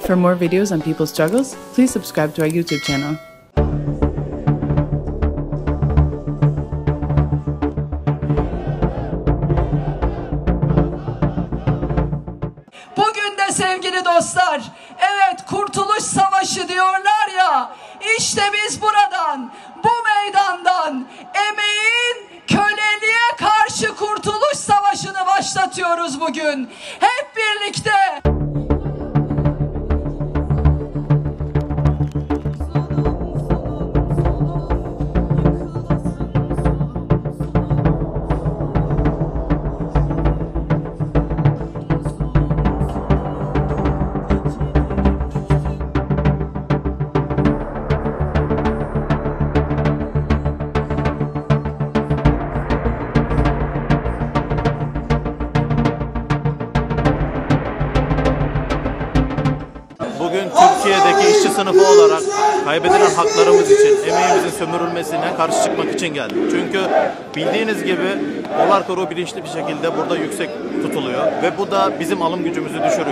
For more videos on people's struggles, please subscribe to our YouTube channel. Bugün de sevgili dostlar, evet Kurtuluş Savaşı diyorlar ya, işte biz buradan, bu meydandan emeğin köleliğe karşı Kurtuluş Savaşı'nı başlatıyoruz bugün. Hep birlikte. Bugün Türkiye'deki işçi sınıfı olarak kaybedilen haklarımız için, emeğimizin sömürülmesine karşı çıkmak için geldik. Çünkü bildiğiniz gibi dolar kuru bilinçli bir şekilde burada yüksek tutuluyor ve bu da bizim alım gücümüzü düşürüyor.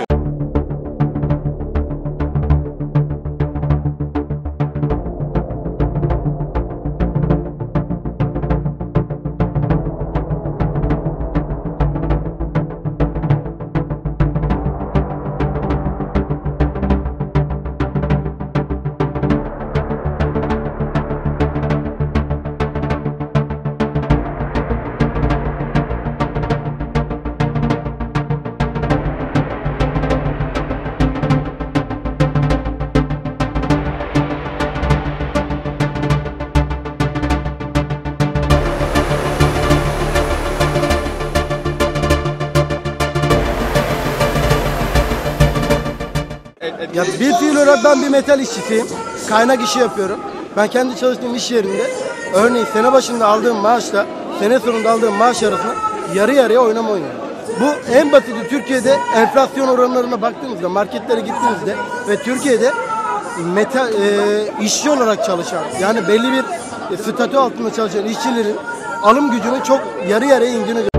Ya bir fiil olarak ben bir metal işçisiyim. Kaynak işi yapıyorum. Ben kendi çalıştığım iş yerinde örneğin sene başında aldığım maaşla sene sonunda aldığım maaş arasında yarı yarıya oynama oynuyorum. Bu en basiti Türkiye'de enflasyon oranlarına baktığımızda, marketlere gittiğimizde ve Türkiye'de metal işçi olarak çalışan, yani belli bir statü altında çalışan işçilerin alım gücünün çok yarı yarıya indiğini görüyoruz.